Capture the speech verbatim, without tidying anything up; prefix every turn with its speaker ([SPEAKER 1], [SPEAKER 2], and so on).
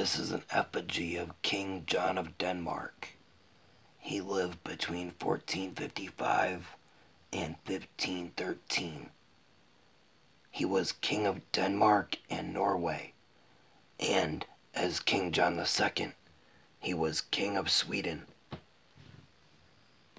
[SPEAKER 1] This is an effigy of King John of Denmark. He lived between fourteen fifty-five and fifteen thirteen. He was King of Denmark and Norway, and as King John the Second, he was King of Sweden